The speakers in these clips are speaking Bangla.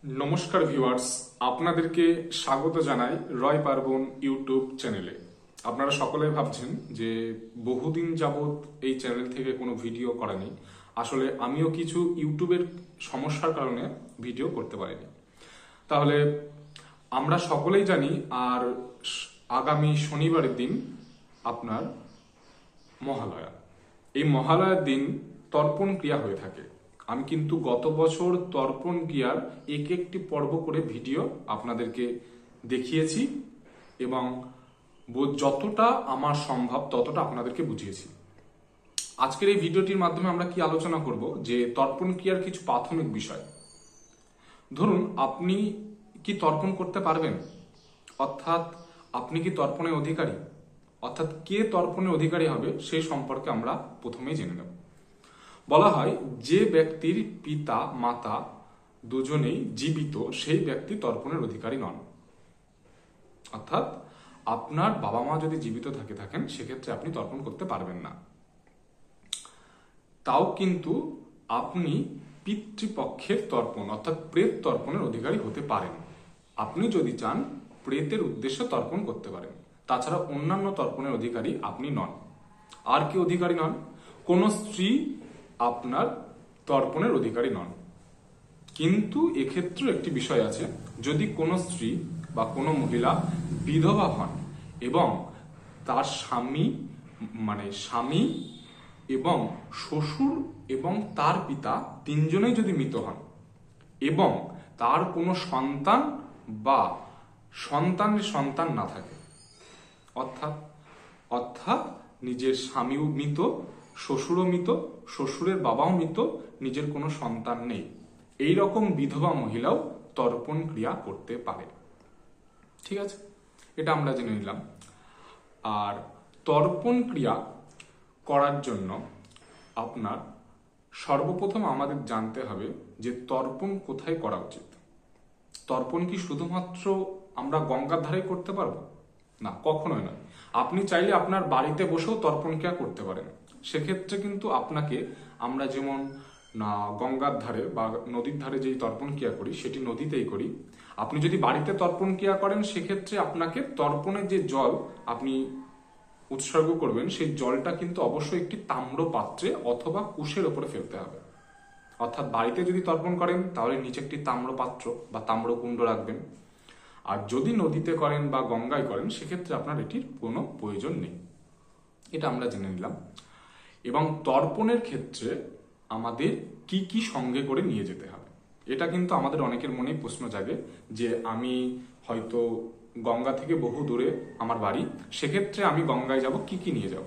নমস্কার ভিউয়ার্স, আপনাদেরকে স্বাগত জানাই রয় পার্বণ ইউটিউব চ্যানেলে। আপনারা সকলে ভাবছেন যে বহুদিন যাবৎ এই চ্যানেল থেকে কোনো ভিডিও করা নেই। আসলে আমিও কিছু ইউটিউবের সমস্যার কারণে ভিডিও করতে পারিনি। তাহলে আমরা সকলেই জানি, আর আগামী শনিবারের দিন আপনার মহালয়া। এই মহালয়ার দিন তর্পণ ক্রিয়া হয়ে থাকে। আমি কিন্তু গত বছর তর্পণ ক্রিয়ার একটি পর্ব করে ভিডিও আপনাদেরকে দেখিয়েছি এবং যতটা আমার সম্ভব ততটা আপনাদেরকে বুঝিয়েছি। আজকের এই ভিডিওটির মাধ্যমে আমরা কি আলোচনা করব, যে তর্পণ ক্রিয়ার কিছু প্রাথমিক বিষয়। ধরুন, আপনি কি তর্পণ করতে পারবেন? অর্থাৎ আপনি কি তর্পণের অধিকারী? অর্থাৎ কে তর্পণের অধিকারী হবে সেই সম্পর্কে আমরা প্রথমেই জেনে নেব। বলা হয়, যে ব্যক্তির পিতা মাতা দুজনেই জীবিত সেই ব্যক্তি তর্পণের অধিকারী নন। অর্থাৎ আপনার বাবা মা যদি জীবিত থাকেন সেক্ষেত্রে আপনি তর্পণ করতে পারবেন না। তাও কিন্তু আপনি পিতৃপক্ষের তর্পণ অর্থাৎ প্রেত তর্পণের অধিকারী হতে পারেন। আপনি যদি চান প্রেতের উদ্দেশ্যে তর্পণ করতে পারেন। তাছাড়া অন্যান্য তর্পণের অধিকারী আপনি নন। আর কি অধিকারী নন? কোন স্ত্রী আপনার তর্পণের অধিকারী নন। কিন্তু এক্ষেত্রে একটি বিষয় আছে, যদি কোনো স্ত্রী বা কোনো মহিলা বিধবা হন এবং তার স্বামী এবং শ্বশুর এবং তার পিতা তিনজনেই যদি মৃত হন এবং তার কোনো সন্তান বা সন্তানের সন্তান না থাকে, অর্থাৎ নিজের স্বামীও মৃত, শ্বশুরও মৃত, শ্বশুরের বাবাও মৃত, নিজের কোনো সন্তান নেই, এই রকম বিধবা মহিলাও তর্পণ ক্রিয়া করতে পারে। ঠিক আছে, এটা আমরা জেনে নিলাম। আর তর্পণ ক্রিয়া করার জন্য আপনার সর্বপ্রথম আমাদের জানতে হবে যে তর্পণ কোথায় করা উচিত। তর্পণ কি শুধুমাত্র আমরা গঙ্গার ধারে করতে পারবো? না, কখনোই নয়। আপনি চাইলে আপনার বাড়িতে বসেও তর্পণ ক্রিয়া করতে পারেন। সেক্ষেত্রে কিন্তু আপনাকে, আমরা যেমন গঙ্গার ধারে বা নদীর ধারে যেই তর্পণ ক্রিয়া করি সেটি নদীতেই করি। আপনি যদি বাড়িতে তর্পণ ক্রিয়া করেন সেক্ষেত্রে আপনাকে তর্পণের যে জল আপনি উৎসর্গ করবেন সেই জলটা কিন্তু অবশ্যই একটি তাম্র পাত্রে অথবা কুশের ওপরে ফেলতে হবে। অর্থাৎ বাড়িতে যদি তর্পণ করেন তাহলে নিচে একটি তাম্র পাত্র বা তাম্র কুণ্ড রাখবেন। আর যদি নদীতে করেন বা গঙ্গায় করেন সেক্ষেত্রে আপনার এটির কোনো প্রয়োজন নেই। এটা আমরা জেনে নিলাম। এবং তর্পণের ক্ষেত্রে আমাদের কি কি সঙ্গে করে নিয়ে যেতে হবে, এটা কিন্তু আমাদের অনেকের মনেই প্রশ্ন জাগে যে আমি হয়তো গঙ্গা থেকে বহু দূরে আমার বাড়ি, সেক্ষেত্রে আমি গঙ্গায় যাব, কি কি নিয়ে যাব?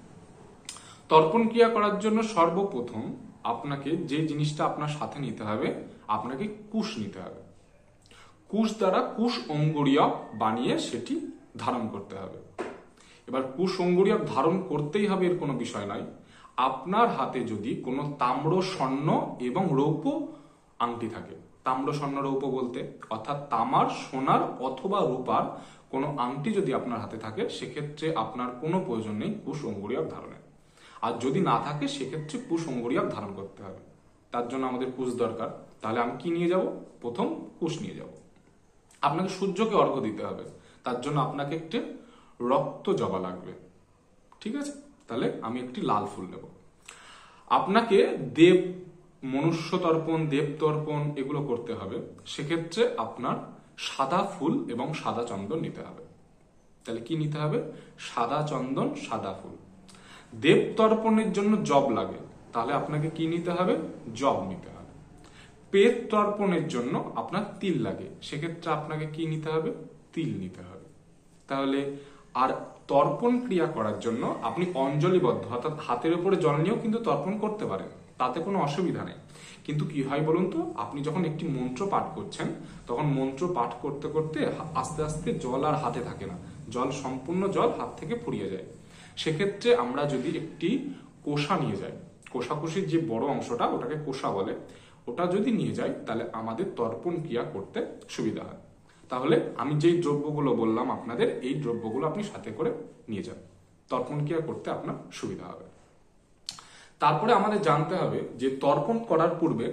তর্পণ ক্রিয়া করার জন্য সর্বপ্রথম আপনাকে যে জিনিসটা আপনার সাথে নিতে হবে, আপনাকে কুশ নিতে হবে। কুশ দ্বারা কুশ অঙ্গুরীয়ক বানিয়ে সেটি ধারণ করতে হবে। এবার কুশ অঙ্গুরীয়ক ধারণ করতেই হবে এর কোনো বিষয় নয়। আপনার হাতে যদি কোনো তাম্র, স্বর্ণ এবং রৌপ্য আংটি থাকে, তাম্র, স্বর্ণ, রৌপ্য বলতে অর্থাৎ তামার, সোনার অথবা রূপার কোনো আংটি যদি আপনার হাতে থাকে সেক্ষেত্রে আপনার কোনো প্রয়োজন নেই কুশ অঙ্গুরীয়ক ধারণের। আর যদি না থাকে সেক্ষেত্রে কুশ অঙ্গুরীয়ক ধারণ করতে হবে। তার জন্য আমাদের কুশ দরকার। তাহলে আমি কি নিয়ে যাব? প্রথম কুশ নিয়ে যাব। আপনাকে সূর্যকে অর্ঘ্য দিতে হবে, তার জন্য আপনাকে একটি রক্ত জবা লাগবে। ঠিক আছে, তাহলে আমি একটি লাল ফুল নেব। আপনাকে দেব, মনুষ্য তর্পণ, দেব তর্পণ এগুলো করতে হবে। সেক্ষেত্রে আপনার সাদা ফুল এবং সাদা চন্দন নিতে হবে। তাহলে কি নিতে হবে? সাদা চন্দন, সাদা ফুল। দেব তর্পণের জন্য জব লাগে, তাহলে আপনাকে কি নিতে হবে? জব নিতে হবে। প্রেত তর্পণের জন্য আপনার তিল লাগে, সেক্ষেত্রে আপনাকে কি নিতে হবে? তিল নিতে হবে। তাহলে আর তর্পণ ক্রিয়া করার জন্য আপনি অঞ্জলিবদ্ধ অর্থাৎ হাতের উপরে জল নিয়েও কিন্তু তর্পণ করতে পারেন, তাতে কোনো অসুবিধা নেই। কিন্তু কি হয় বলুন তো, আপনি যখন একটি মন্ত্র পাঠ করছেন তখন মন্ত্র পাঠ করতে করতে আস্তে আস্তে জল আর হাতে থাকে না, সম্পূর্ণ জল হাত থেকে ফুরিয়ে যায়। সেক্ষেত্রে আমরা যদি একটি কোষা নিয়ে যাই, কোষাকুষির যে বড় অংশটা ওটাকে কোষা বলে, ওটা যদি নিয়ে যাই তাহলে আমাদের তর্পণ ক্রিয়া করতে সুবিধা হয়। তাহলে আমি যেই দ্রব্যগুলো বললাম আপনাদের, এই দ্রব্যগুলো আপনি সাথে করে নিয়ে যান, তর্পণ ক্রিয়া করতে আপনার সুবিধা হবে। তারপরে আমাদের জানতে হবে যে তর্পণ করার পূর্বে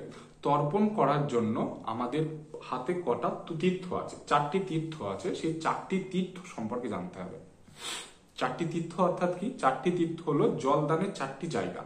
তর্পণ করার জন্য আমাদের হাতে কটা তীর্থ আছে, 4টি তীর্থ আছে, সেই 4টি তীর্থ সম্পর্কে জানতে হবে। 4টি তীর্থ অর্থাৎ কি? 4টি তীর্থ হলো জলদানের 4টি জায়গা।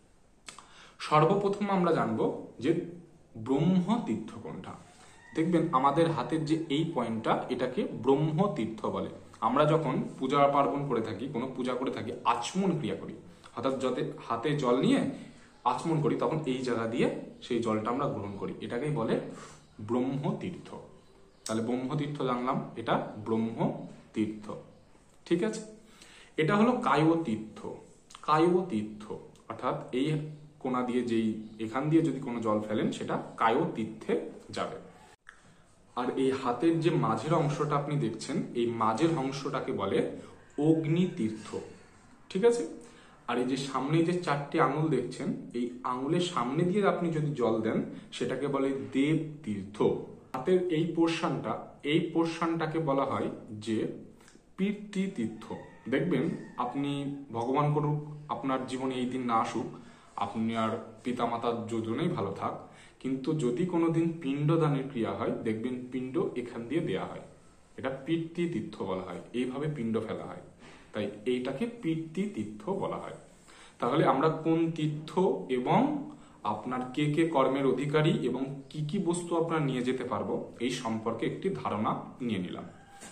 সর্বপ্রথম আমরা জানবো যে ব্রহ্ম তীর্থ কোনটা। দেখবেন আমাদের হাতের যে এই পয়েন্টটা, এটাকে ব্রহ্ম তীর্থ বলে। আমরা যখন পূজা পার্বণ করে থাকি, কোনো পূজা করে থাকি, আচমন ক্রিয়া করি, অর্থাৎ যাতে হাতে জল নিয়ে আচমন করি, তখন এই জায়গা দিয়ে সেই জলটা আমরা গ্রহণ করি, এটাকেই বলে ব্রহ্ম তীর্থ। তাহলে ব্রহ্ম তীর্থ জানলাম, এটা ব্রহ্ম তীর্থ। ঠিক আছে, এটা হলো কায় তীর্থ। কায় তীর্থ অর্থাৎ এই কোনা দিয়ে, যেই এখান দিয়ে যদি কোনো জল ফেলেন, সেটা কায় তীর্থে যাবে। আর এই হাতের যে মাঝের অংশটা আপনি দেখছেন, এই মাঝের অংশটাকে বলে অগ্নি তীর্থ। ঠিক আছে, আর এই যে সামনে যে 4টি আঙুল দেখছেন, এই আঙুলের সামনে দিয়ে আপনি যদি জল দেন, সেটাকে বলে দেব তীর্থ। হাতের এই পোর্শনটাকে বলা হয় যে পিতৃ তীর্থ। দেখবেন আপনি, ভগবান করুক আপনার জীবনে এই দিন না আসুক, আপনি আর পিতামাতার যোজনেই ভালো থাক, কিন্তু যদি কোনোদিন পিণ্ডদানের ক্রিয়া হয়, দেখবেন পিণ্ড এখান দিয়ে দেয়া হয়, এটা পিতৃ তীর্থ বলা হয়। এইভাবে পিণ্ড ফেলা হয়, তাই এইটাকে পিতৃ তীর্থ বলা হয়। তাহলে আমরা কোন তীর্থ এবং আপনার কে কে কর্মের অধিকারী এবং কি কি বস্তু আপনার নিয়ে যেতে পারবো, এই সম্পর্কে একটি ধারণা নিয়ে নিলাম।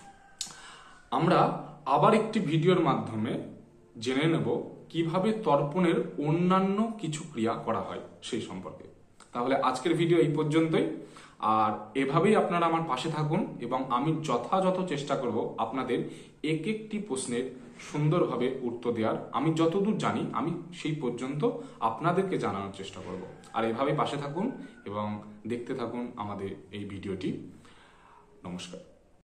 আমরা আবার একটি ভিডিওর মাধ্যমে জেনে নেব কিভাবে তর্পণের অন্যান্য কিছু ক্রিয়া করা হয় সেই সম্পর্কে। তাহলে আজকের ভিডিও এই পর্যন্তই। আর এভাবেই আপনারা আমার পাশে থাকুন এবং আমি যথাযথ চেষ্টা করব আপনাদের এক একটি প্রশ্নের সুন্দরভাবে উত্তর দেওয়ার। আমি যতদূর জানি আমি সেই পর্যন্ত আপনাদেরকে জানানোর চেষ্টা করব। আর এভাবেই পাশে থাকুন এবং দেখতে থাকুন আমাদের এই ভিডিওটি। নমস্কার।